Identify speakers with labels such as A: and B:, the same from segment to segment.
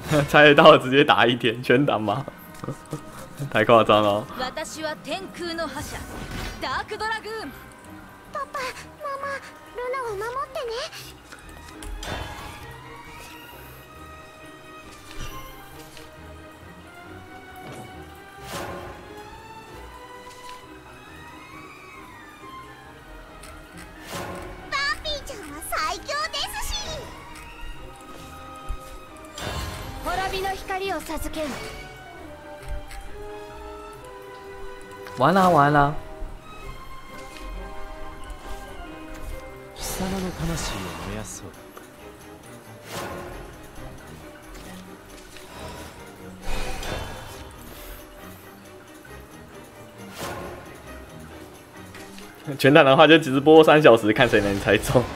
A: 猜得到直接打一天全打吗？太夸张了。
B: 私は天空の覇者ダークドラグーン。
C: パパ、ママ、ルナを守ってね。バーピーちゃんは最強ですし。
B: 滅びの光を授ける。
A: 完了完了。
D: 貴様の魂を燃やそう。
A: 全打的话就直播3小时，看谁能猜中。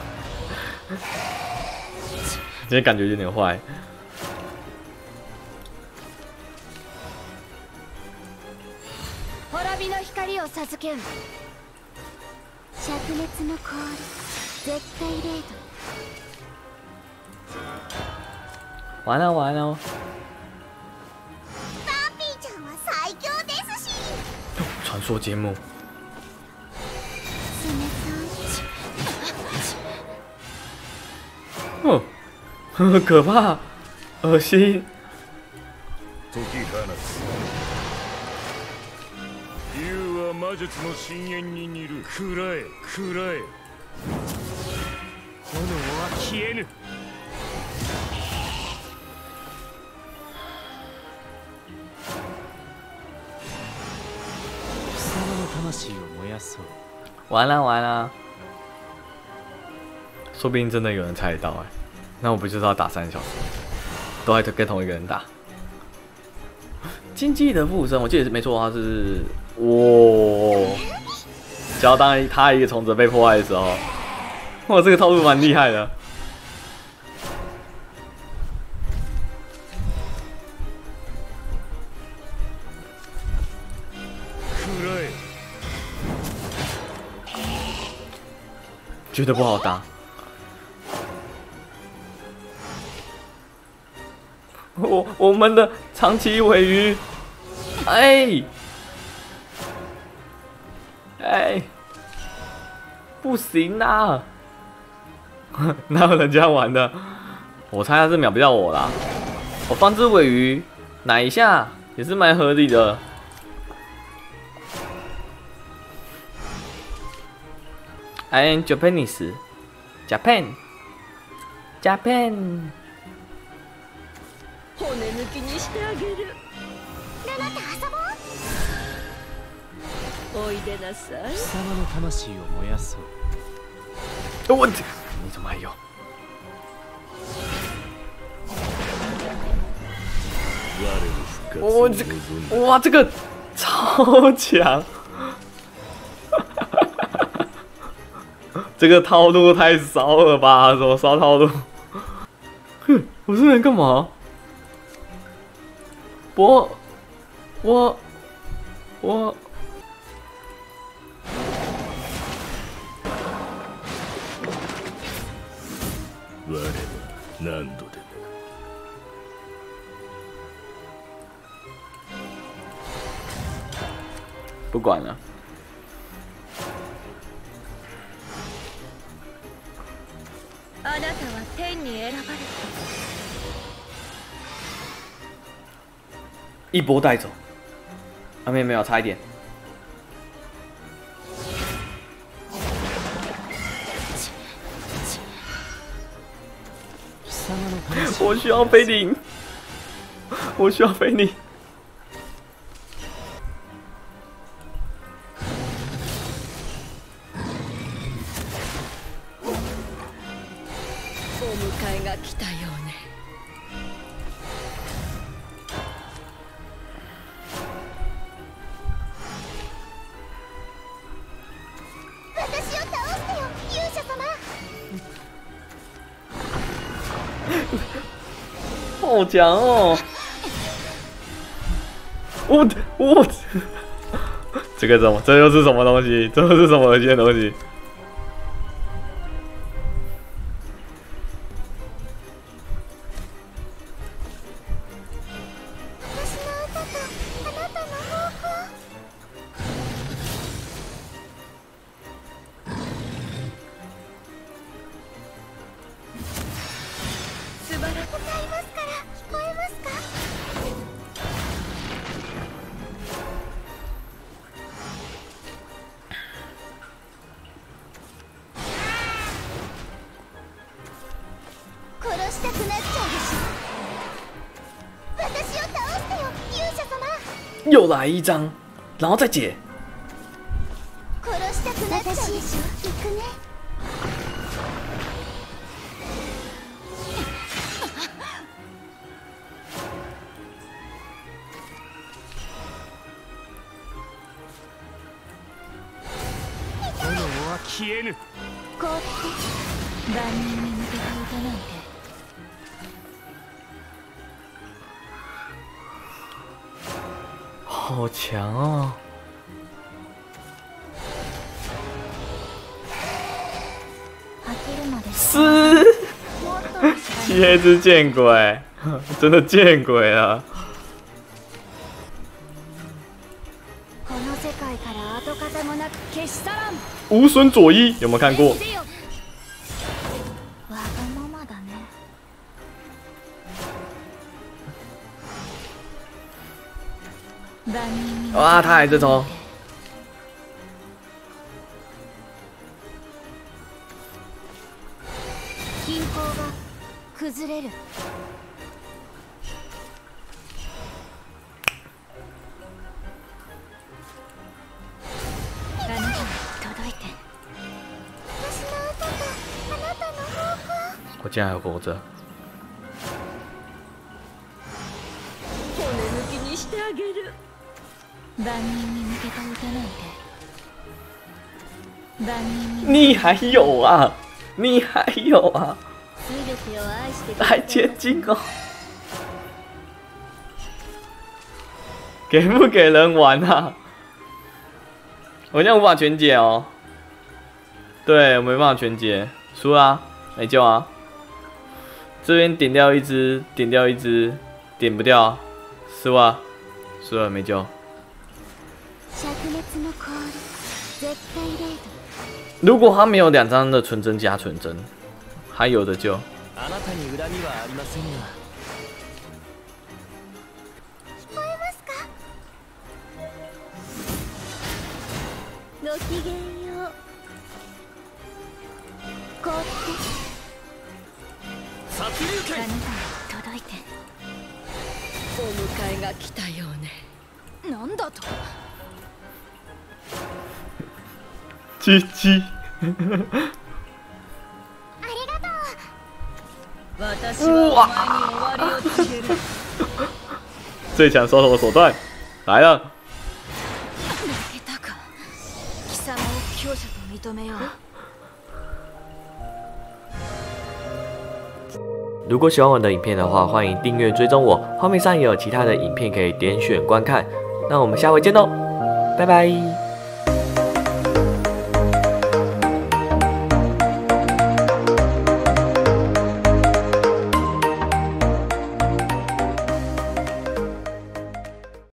A: 今天感觉有点坏。
B: 滅びの光を授ける。
C: 灼熱の氷、絶対0度。
A: 完了完了。
C: バーピーちゃんは最強ですし。
A: 传说节目。哦，可怕，恶心。
E: 解き放つ。竜は魔術の深淵に似る。食らえ食らえ。炎は消えぬ。
D: 貴様の魂を燃やそう。
A: 完了完了。说不定真的有人猜得到哎，那我不就是要打3小时，都还跟同一个人打。经济的附身，我记得是没错的话是，哇！只要当他一个虫子被破坏的时候，哇，这个套路蛮厉害的。觉得不好打。我们的长期尾鱼，哎，不行啦！哪有人家玩的？我猜他是秒不掉我啦。我放只尾鱼奶一下也是蛮合理的。I am Japanese, Japan.
B: 骨抜きにしてあげる。
C: ルナと遊ぼう。
B: おいでなさい。
D: 貴様の魂を燃やそう。
A: 你怎么还有？哇，这个超强！这个套路太骚了吧？什么骚套路？哼，我这人干嘛？我。我
E: は何度でも。
A: 不管了。
B: あなたは天に選ばれた。
A: 一波带走。啊，没有，差一点。我需要菲林，我需要菲林。
B: お迎えが来たようね。
C: 私を倒してよ、勇者様。
A: 好强哦！我，这个怎么？这又是什么东西？这又是什么恶心的东西？ 又来一张，然后再解。
C: 殺したくなっちゃうでしょ。行くね。
E: 炎は消えぬ。
C: 凍って
B: 万人に向けた歌なんて
A: 好强哦！
C: 飽きるまで
A: 嘶，
C: もっと
A: 漆黑之见鬼，真的见鬼了！
C: この世界から跡形もなく
B: 消し去らん
A: 无损佐伊有没有看过？
B: せよ
C: わがままだね。
B: 万人に
A: 哇，他还在抽。
C: 均衡が崩れる。
B: あなたに届いて
C: 私の歌とあなたの方向。
A: 我竟然还活着！
B: 骨抜きにしてあげる万人に向けた歌なんて万人に
A: 你还有啊，你还有啊，
C: 全てを愛してくれ
A: 还接近哦！给不给人玩啊？我现在无法全解哦。对，我没办法全解，输啦、啊，没救啊！这边点掉一只，点掉一只，点不掉，输啊，输了没救。
C: 灼熱の氷絶対レイド。
A: 如果他没有2张的纯真加纯真，还有的救。
D: あなたに恨みはありませんが。
C: 聞こえますか。ごきげんよう。凍って
E: 殺竜拳。
B: あなたに届いてお迎えが来たようねなんだと
A: 鸡鸡，
C: ありがとう。
B: 私はお前に終わりを告げる
A: 最强收头手段来了。
B: 負けたか貴様を強者と認めよう
A: 如果喜欢我的影片的话，欢迎订阅追踪我，画面上也有其他的影片可以点选观看。那我们下回见喽，拜拜。